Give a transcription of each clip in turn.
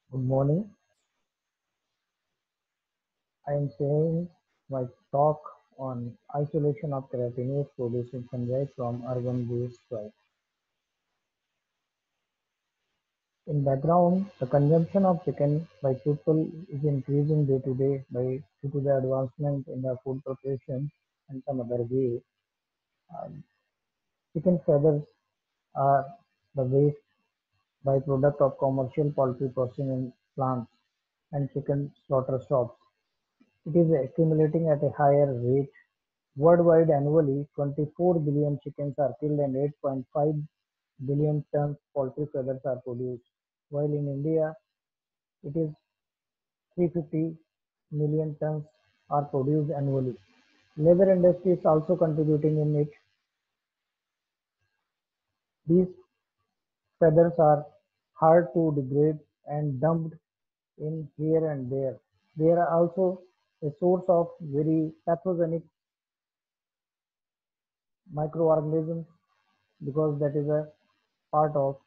Good morning. I am sharing my talk on isolation of carotenoids producing fungi from urban-based soil. In background, the consumption of chicken by people is increasing day to day due to the advancement in the food preparation and some other way. Um, Chicken feathers are the waste byproduct of commercial poultry processing plants and chicken slaughter shops. It is accumulating at a higher rate. Worldwide annually, 24 billion chickens are killed and 8.5 billion tons poultry feathers are produced, while in India it is 350 million tons are produced annually. Leather industry is also contributing in it. These feathers are hard to degrade and dumped in here and there. They are also a source of very pathogenic microorganisms because that is a part of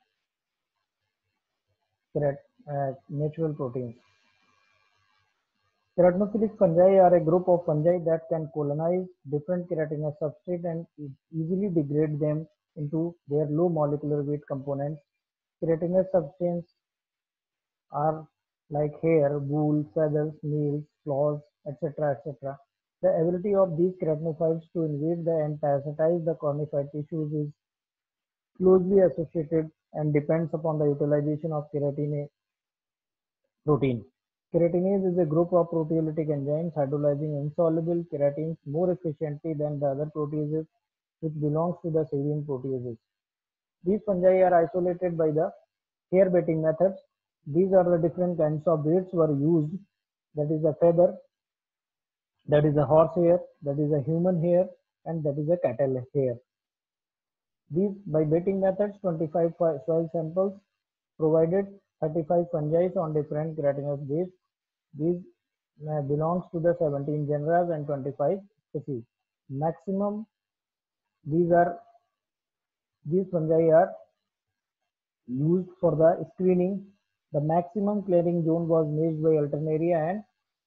natural proteins. Keratinophilic fungi are a group of fungi that can colonize different keratinous substrates and easily degrade them into their low molecular weight components. Keratinous substances are like hair, wool, feathers, nails, claws, etc. etc. The ability of these keratinophores to invade and parasitize the cornified tissues is closely associated and depends upon the utilization of keratin protein. Keratinase is a group of proteolytic enzymes hydrolyzing insoluble keratins more efficiently than the other proteases which belongs to the serine proteases. These fungi are isolated by the hair baiting methods. These are the different kinds of baits were used, that is a feather, that is a horse hair, that is a human hair, and that is a cattle hair. These by baiting methods 25 soil samples provided 35 fungi on different keratinous baits. These belongs to the 17 genera and 25 species. Maximum these are these fungi are used for the screening. The maximum clearing zone was measured by Alternaria and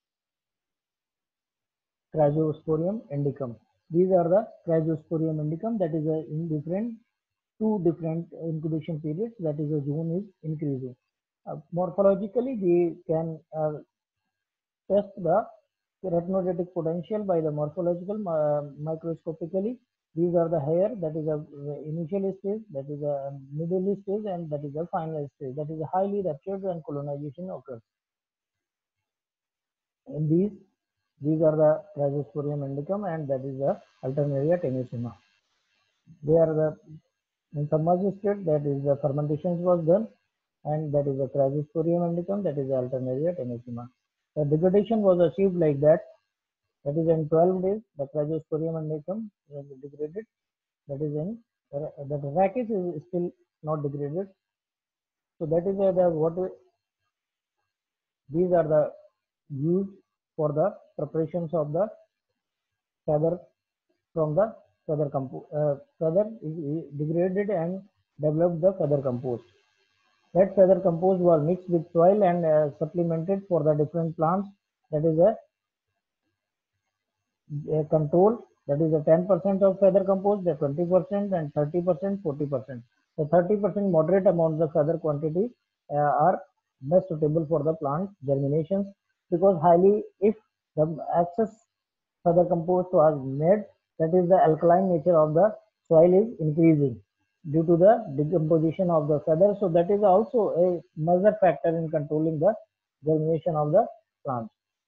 Cryptosporium indicum. These are the Cryptosporium indicum, that is in different two different incubation periods, that is the zone is increasing. Morphologically, we can test the keratinolytic potential by the morphological microscopically. These are the hair, that is a initial stage, that is a middle stage, and that is a final stage, that is a highly ruptured and colonization occurs. In these are the Cryptosporium indicum and that is the Alternaria tenacima. They are the in submerged state, that is the fermentation was done, and that is the Cryptosporium indicum, that is the Alternaria tenacima. The degradation was achieved like that. That is in 12 days, the Cryptosporium indicum was degraded. That is in the Rhachis is still not degraded. So that is the what these are the used for the preparations of the feather from the feather compost. Feather is degraded and developed the feather compost. That feather compost was mixed with soil and supplemented for the different plants. That is a control, that is a 10% of feather compost, the 20% and 30%, 40%. The 30% moderate amount of feather quantity are best suitable for the plant germinations because highly if the excess feather compost was made, that is the alkaline nature of the soil is increasing due to the decomposition of the feather. So that is also a major factor in controlling the germination of the plants.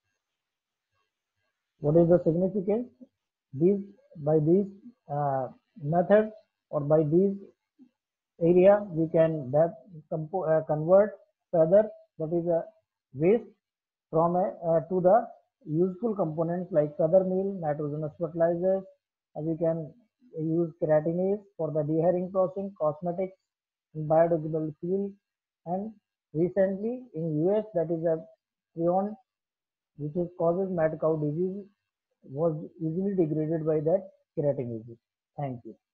What is the significance? These by these methods or by these area we can convert feather, that is a waste, from a to the useful components like feather meal, nitrogenous fertilizers. We can use keratinase for the dehairing processing, cosmetics, biodegradable fuel, and recently in US that is a prion which is causes mad cow disease was easily degraded by that keratinase. Thank you.